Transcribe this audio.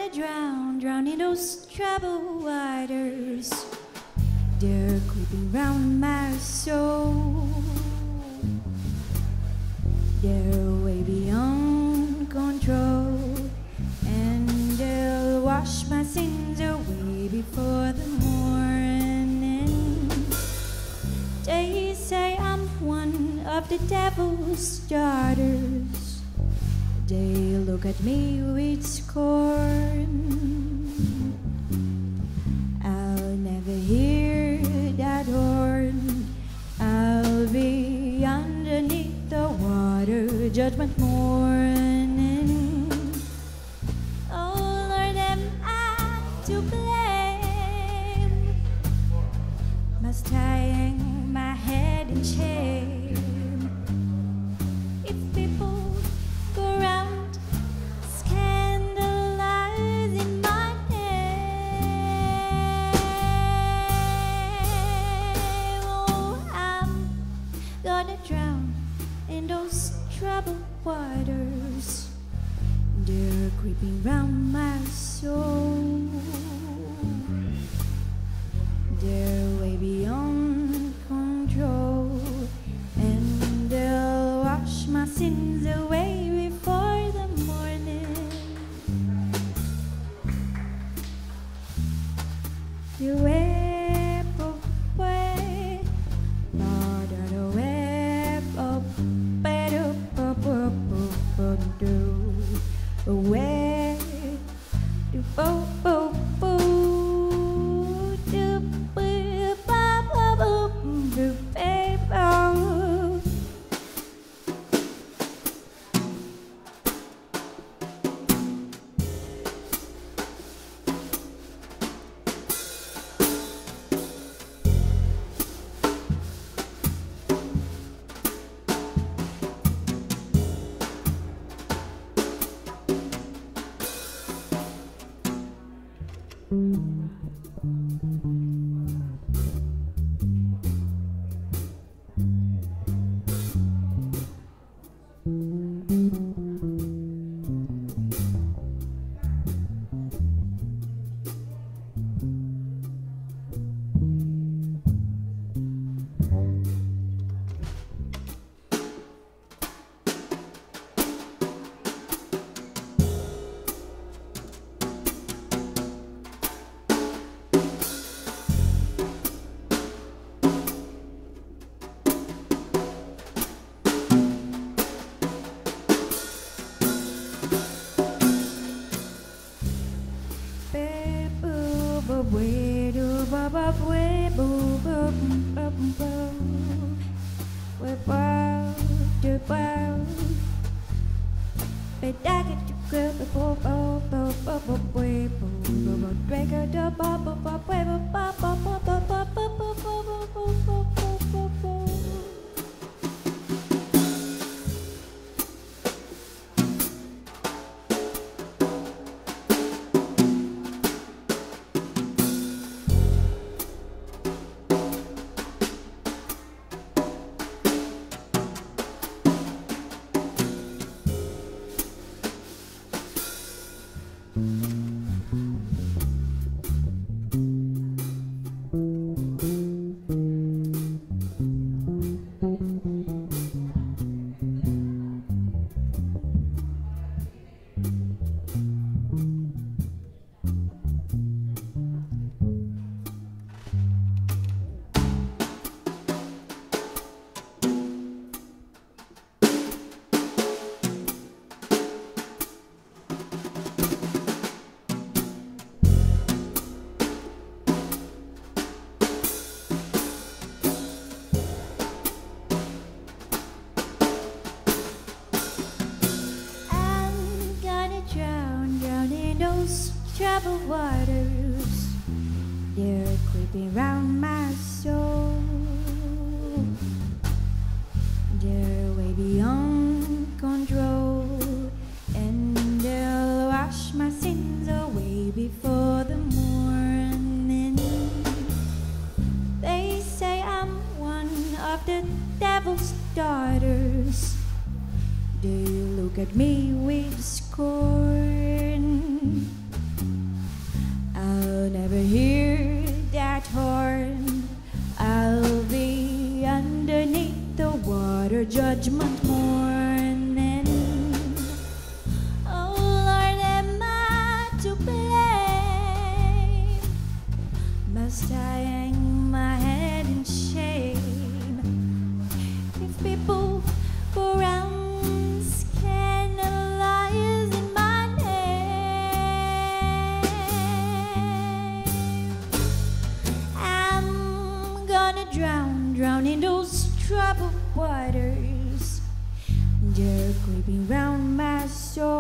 gonna drown, drown in those troubled waters. They're creeping round my soul. They're way beyond control, and they'll wash my sins away before the morning. They say I'm one of the devil's daughters. They look at me with scorn. I'll never hear that horn. I'll be underneath the water, judgment morning. Oh Lord, am I to blame? Must I hang my head in shame? If people go around scandalizing my name, oh, I'm gonna drown in those troubled waters. They're creeping round my soul. They're way beyond control, and they'll wash my sins away before the morning. You web away, Lord, the web of better do away to bo bo bo to bo bo bo bo paper. Troubled waters, they're creeping round my soul. They're way beyond control, and they'll wash my sins away before the morning. They say I'm one of the devil's daughters. They look at me with scorn. waters. They're creeping round my soul.